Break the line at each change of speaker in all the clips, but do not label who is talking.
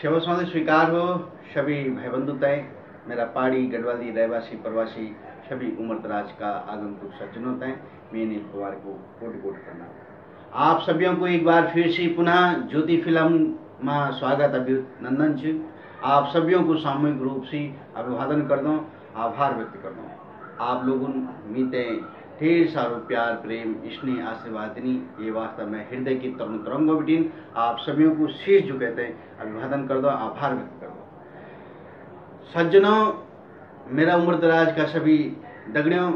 सेवा सौंदर्य स्वीकार हो सभी भाई बंधु तय मेरा पहाड़ी गढ़वाली रहवासी प्रवासी सभी उम्र दराज का आगंतुक सज्जनों तय मैंने पवार को कोटि कोटि करना आप सभी को एक बार फिर से पुनः ज्योति फिल्म में स्वागत अभिनंदन छ। आप सभी को सामूहिक रूप से अभिवादन कर दो, आभार व्यक्त कर दो। आप लोगों मीते ढेर सारो प्यार प्रेम स्नेह आशीर्वाद ये वास्तव में हृदय की तरुण तरंगों बिटिन आप सभी को शीश झुकाते अभिवादन कर दो, आभार व्यक्त कर दो। सज्जनों, मेरा उम्र दराज का सभी दगड़ियों,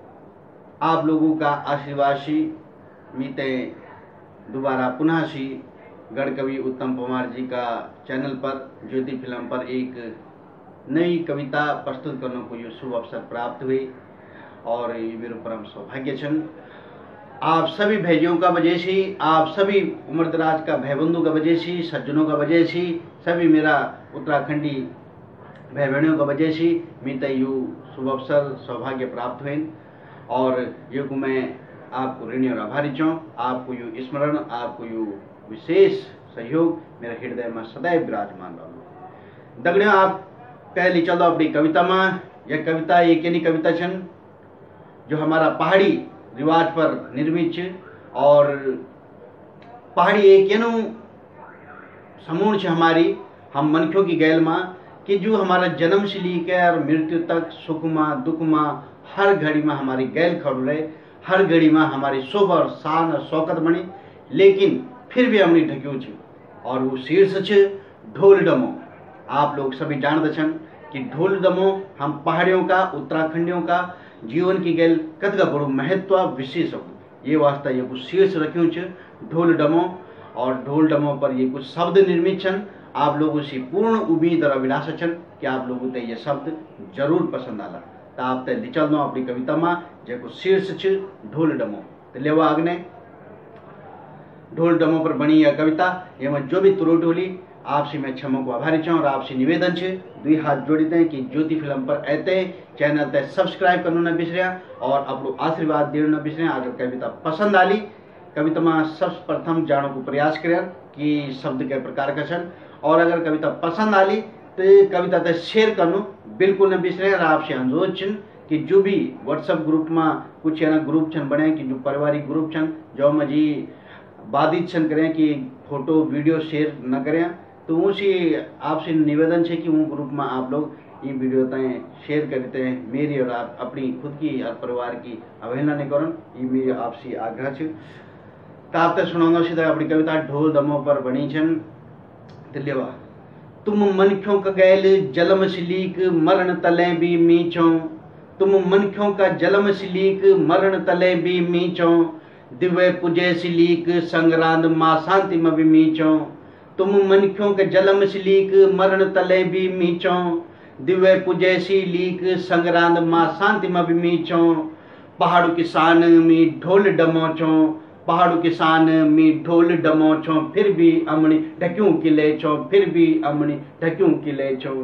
आप लोगों का आशीर्वाद सी मीते दोबारा पुनः सी गढ़ कवि उत्तम पवार जी का चैनल पर ज्योति फिल्म पर एक नई कविता प्रस्तुत करने को ये शुभ अवसर प्राप्त हुई और ये मेरे परम सौभाग्य छन। आप सभी भाइयों का वजह से, आप सभी उम्र दराज का भाई बंधु का वजह से, सज्जनों का वजह से, सभी मेरा उत्तराखंडी भाई बहनों का वजह से मीते यू शुभ अवसर सौभाग्य प्राप्त हुए और ये को मैं आपको ऋणी और आभारी चाहूँ। आपको यू स्मरण, आपको यू विशेष सहयोग मेरे हृदय में सदैव विराजमान रहो। दगड़ियों, आप पहले चलो अपनी कविता में। यह कविता एक यानी कविता छन जो हमारा पहाड़ी रिवाज पर निर्मित और पहाड़ी एक यानो समूह छ हमारी हम मनख्यों की गैल में कि जो हमारा जन्म से लेकर मृत्यु तक सुख में दुख में हर घड़ी में हमारी गैल खड़ रहे, हर घड़ी में हमारी शोभ और शान और शौकत बनी, लेकिन फिर भी हमने ढक्यू छ और वो शीर्ष छ ढोल डमो। आप लोग सभी जानते छन कि ढोल डमो हम पहाड़ियों का, उत्तराखंडियों का जीवन की गैल कत का बड़ो महत्व विशेष हो ये वास्ता ये कुछ शीर्ष रख्यू छ ढोल डमो और ढोल डमो पर ये कुछ शब्द निर्मित छन। आप लोगों से पूर्ण उम्मीद और अभिलाषा छन कि आप लोगों को ये शब्द जरूर पसंद आला। तो आप तय लिचल दो अपनी कविता में जो कुछ शीर्ष छ ढोल डमो। तो लेवा आगने ढोल डमो पर बनी यह कविता एवं जो भी त्रुटि होली आपसे मैं क्षमा को आभारी चाहूँ और आपसे निवेदन है दुई हाथ जोड़ी दें कि ज्योति फिल्म पर ऐते चैनल तय सब्सक्राइब करना न बिसरिया और अपनो आशीर्वाद देना न बिसरिया। अगर कविता पसंद आली कविता में सर्वप्रथम जानो को प्रयास करें कि शब्द के प्रकार का छन और अगर कविता पसंद आली तो कविता तय शेयर करना बिल्कुल न बिसरें। और आपसे अनुरोध छन कि जो भी व्हाट्सएप ग्रुप में कुछ ना ग्रुप छन बने कि जो पारिवारिक ग्रुप छन जो मजी बाधित छन करें कि फोटो वीडियो शेयर न करें, तो उसी आपसे निवेदन है कि वो ग्रुप में आप लोग ये वीडियो तय शेयर करते हैं। मेरी और आप अपनी खुद की और परिवार की अवहेलना नहीं करन, ये मेरी आपसे आग्रह है। तो आप तक सुनाऊंगा सीधा अपनी कविता ढोल दमो पर बनी छन। दिल्लीवा तुम मनख्यों का गैल जलम सिलीक मरण तले भी मीचो, तुम मनख्यों का जलम सिलीक मरण तले भी मीचो, दिव्य पुजे सिलीक संग्रांद माँ शांति में भी मीचो, तुम मनख्यों के जलम सिलीक मरण तले भी मीचो, दिव्य पुजे सिलीक संग्रांद माँ शांति में भी मीचो, पहाड़ों की शान में ढोल डमोचो, पहाड़ों की शान में ढोल डमोचो, फिर भी अमणी ढक्यों की ले छो, फिर भी अमणी ढक्यों की ले छो,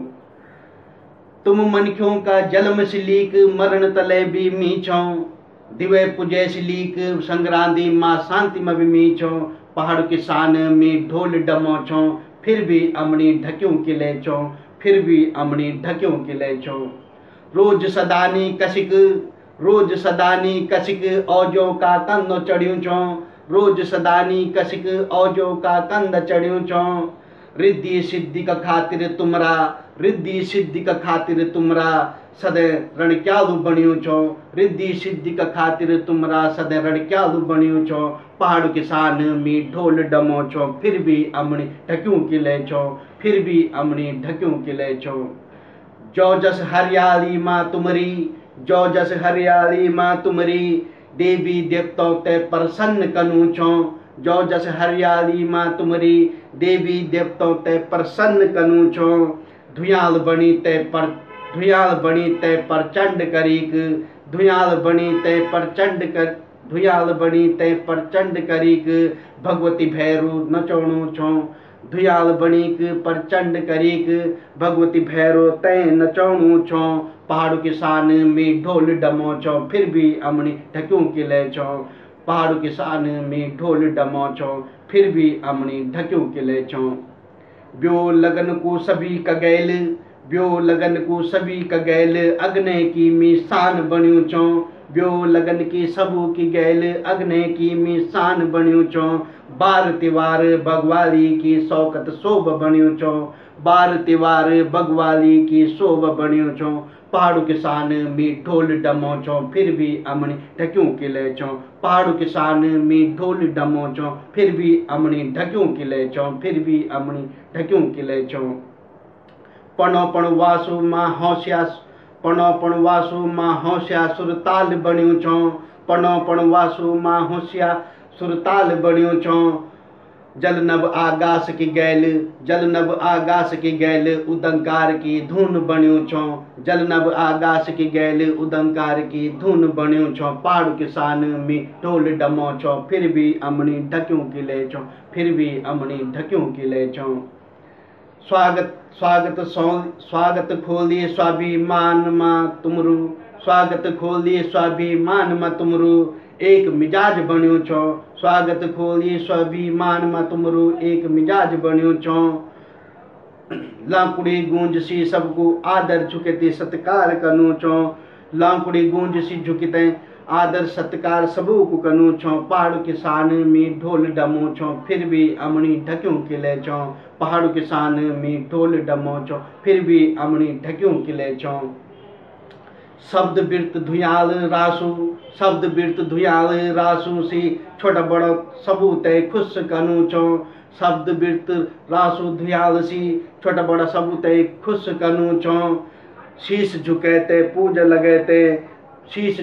तुम मनख्यों का जलम सिलीक मरण तले भी मीचो, दिव्य पुजे सिलीक संग्रांदी माँ शांति में भी मीचो, पहाड़ की शान में ढोल डमोचो, फिर भी अमणी ढक्यों की ले छो, फिर भी अमणी ढक्यों की ले छो, रोज सदानी कसिक, रोज सदानी कसिक औजों का कंद चढ़ियों छो, रोज सदानी कसिक औजों का कंद चढ़ियों छो, रिद्धि सिद्धि का खातिर तुमरा, रिद्धि सिद्धि का खातिर तुमरा सदै रणक्यालु बनियो छो, रिद्धि सिद्धि का खातिर तुमरा सदै रणक्यालु बनियो छो, पहाड़ के शान में ढोल डमो छो, फिर भी अमणी ढक्यों की ले छो, फिर भी अमणी ढक्यों की ले छो, जो जस हरियाली माँ तुमरी, जो जस हरियाली माँ तुमरी, देवी देवताओं ते प्रसन्न कनु छो, जो जस हरियाली माँ तुमरी, देवी देवताओं ते प्रसन्न कनु छो, धुयाल बनी ते पर धुयाल बनी ते प्रचंड करीक, धुयाल बनी ते प्रचंड कर धुयाल बनी ते प्रचंड करीक, भगवती भैरू नचोणु छो, धुयाल बनीक प्रचंड करीक, भगवती भैरो ते नचोणु छो, पहाड़ों की शान में ढोल डमो छो, फिर भी अमणी ढक्यों की ले छो, पहाड़ों की शान में ढोल डमो छो, फिर भी अमणी ढक्यों के ले छो, ब्यो लगन को सभी कगैल, ब्यो लगन को सभी कगैल, अग्ने की मिसान बण्यु चो, ब्यो लगन की सबू की गैल, अग्ने की मिसान बण्यु चो, बार तिवार बगवाली की शौकत शोभ बण्यु चो, बार तिवार बगवाली की शोभ बण्यु चो, पहाड़ू किसान में ढोल डमो चो, फिर भी अमनी ढक्यों किले चो, पहाड़ू किसान में ढोल डमो चो, फिर भी अमनी ढक्यों किले चो, फिर भी अमनी ढक्यों किले चो। पणो पण वासु मां होशिया, पणो पण वासु मां होशिया सुरताल बण्यु चो, पणो पण वासु मां होशिया सुरताल बण्यु चो, जल नभ आकाश की गैल, जल नभ आकाश की गैल, उदंकार की धुन बण्यु चो, जल नभ आकाश की गैल, उदंकार की धुन बण्यु चो, पहाड़ू किसान में ढोल डमो चो, फिर भी अमनी ढक्यों किले चो, फिर भी अमनी ढक्यों किले चो। स्वागत स्वागत स्वागत खोलिए स्वाभिमान मां तुमरू, स्वागत खोलिए स्वाभिमान मां तुमरू, एक मिजाज बण्यु चो, स्वागत खोलिए स्वाभिमान मां तुमरू, एक मिजाज बण्यु चो। लाकुड़ी गूंज सी सबको आदर झुकेती सत्कार कनु चो, लाकुड़ी गूंज सी झुकते आदर सत्कार सबू को कनु छो, पहाड़ू किसान में ढोल डमो छो, फिर भी अमनी ढक्यों किले चो, पहाड़ू किसान में ढोल डमो छो, फिर भी अमनी ढक्यों किले चो। शब्द बिरत धुयाल रासू, शब्द बिरत धुयाल रासू सी छोटा बड़ा सबू तय खुश कनु चो, शब्द बिरत रासू धुयाल सी छोटा बड़ा सबू तय खुश कनु चो। शीश झुकेते पूज लगेते, शीश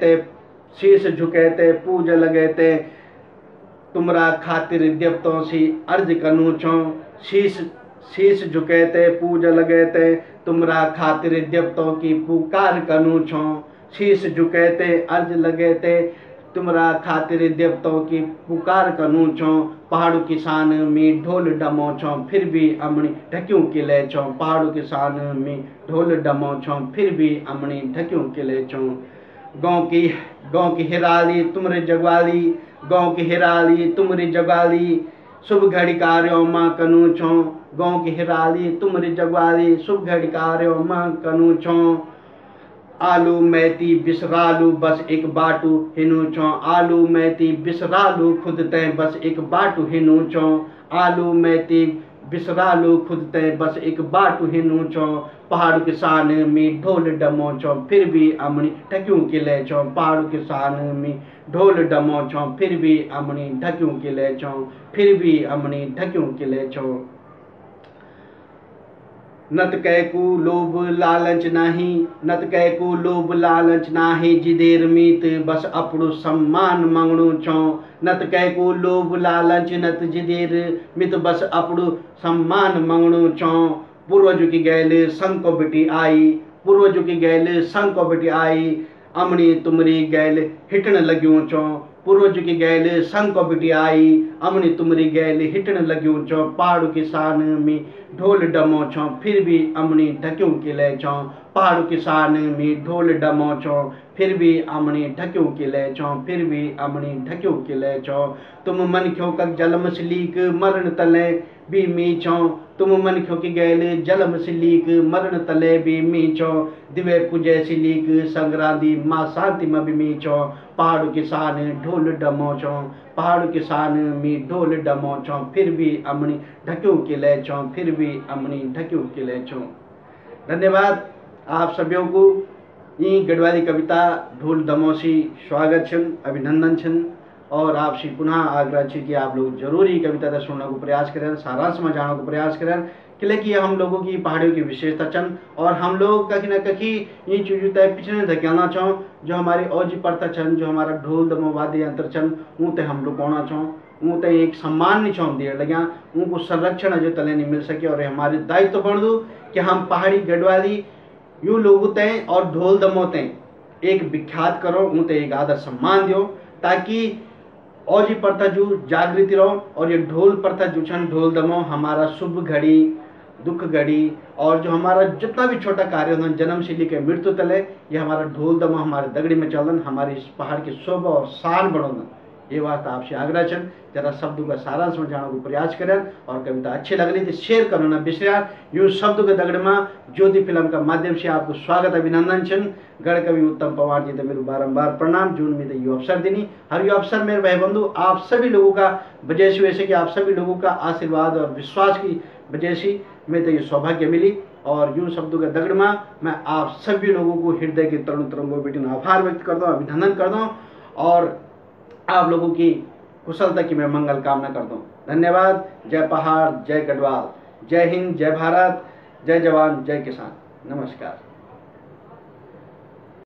झुकेते पूज लगेते, तुमरा खातिर देवतों सी अर्ज कनु छो, शीश झुकेते पूज लगेते, तुमरा खातिर देवतों की पुकार कनु छो, शीश झुकेते अर्ज लगेते, तुमरा खातिर देवतों की पुकार कनु छो, पहाड़ू किसान में ढोल डमो छो, फिर भी अमनी ढक्यों किले छो, पहाड़ू किसान में ढोल डमो छो, फिर भी अमनी ढक्यों किले छो। गाँव की हिराली तुमरे जगवाली, गाँव की हिराली तुमरे जगवाली, शुभ घड़ी कार्यों मां कनु छो, गाँव की हिराली तुमरे जगवाली, शुभ घड़ी कार्यों मां कनु छो। आलू मैती बिसरालू बस एक बाटू हिनु छो, आलू मैती बिसरालू खुद तय बस एक बाटू हिनु छो, आलू मैती बिसरालू खुद तय बस एक बाटू हिनु छो, पहाड़ू किसान में ढोल डमो छो, फिर भी अमनी ढक्यों किले छो, पहाड़ू किसान में ढोल डमो छो, फिर भी अमनी ढक्यों किले छो, फिर भी अमनी ढक्यों किले छो। नत कैकू लोभ लालच नाही, नत कैकू लोभ लालच नाही, जिदेर मीत बस अपड़ू सम्मान मंगणू छो, नत कैकू लोभ लालच नत जिदेर मित बस अपड़ू सम्मान मंगणू छो। पूर्वज की गैल संको बेटी आई, पूर्वज की गैल संको बेटी आई, अमनी तुमरी गैल हिटन लग्यूं छो, पूर्वज की गैल संको बेटी आई, अमनी तुमरी गैल हिटन लग्यूं छो, पहाड़ू किसान में ढोल डमो छो, फिर भी अमनी ढक्यों किले छो, पहाड़ू किसान में ढोल डमो छो, फिर भी अमनी ढक्यों किले छो, फिर भी अमनी ढक्यों किले छो। तुम मन क्यों कक जलम सिलीक मरण तले भी मी छो, तुम मन क्यों की गैल जलम सिलीक मरण तले भी मी छो, दिवे पूजे सिलीक संग्रांदी माँ शांति में भी मी छो, पहाड़ू किसान ढोल डमो छो, पहाड़ू किसान में ढोल डमो छो, फिर भी अमनी ढक्यों किले छो, फिर भी अमनी ढक्यों किले छो। धन्यवाद आप सभी को। ई गढ़वाली कविता ढोल दमोसी स्वागत छन, अभिनंदन छन, और आपसे पुनः आग्रह है कि आप लोग जरूर ही कविता का सुनने को प्रयास करें, सारांश में जानने को प्रयास करें, कि हम लोगों की पहाड़ियों की विशेषता चन, और हम लोग कहीं ना कहीं ये चीज़ों तय पिछले धकेलना चाहो, जो हमारी औजी प्रथा चन, जो हमारा ढोल दमो वाद्य यंत्र चन, वो ते हम लोग होना चाहो, वो ते एक सम्मान नहीं चाहो दिए लगे, उनको संरक्षण जो तले नहीं मिल सके, और हमारी दायित्व बढ़ दो कि हम पहाड़ी गढ़वाली यूँ लोग तय और ढोल दमो तय एक विख्यात करो, उनते एक आदर सम्मान दो, ताकि और ये प्रथा जो जागृति रहो, और ये ढोल प्रथा जो छन ढोल दमो हमारा शुभ घड़ी दुख घड़ी, और जो हमारा जितना भी छोटा कार्य होता जन्म से लेकर मृत्यु तले, ये हमारा ढोल दमो हमारे दगड़ी में चलन, हमारी इस पहाड़ की शोभा और शान बढ़ोना, ये वास्ते आपसे आग्रह छन जरा शब्दों का सारांश में जाने को प्रयास करें और कविता अच्छी लग रही थी शेयर करना ना बिसरा। यूं शब्दों के दगड़ में ज्योति फिल्म का माध्यम से आपको स्वागत अभिनंदन छन। गढ़ कवि उत्तम पवार जी तो मेरे बारंबार प्रणाम जून में ये अवसर देनी हर ये अवसर मेरे भाई बंधु आप सभी लोगों का वजह से वैसे कि आप सभी लोगों का आशीर्वाद और विश्वास की वजह से मैं तो ये सौभाग्य मिली। और यूं शब्दों के दगड़ में मैं आप सभी लोगों को हृदय के तरुण तरंगों बेटी आभार व्यक्त करता हूँ, अभिनंदन करता हूँ और आप लोगों की कुशलता की मैं मंगल कामना करता हूँ। धन्यवाद। जय पहाड़, जय गढ़वाल, जय हिंद, जय भारत, जय जवान, जय किसान। नमस्कार।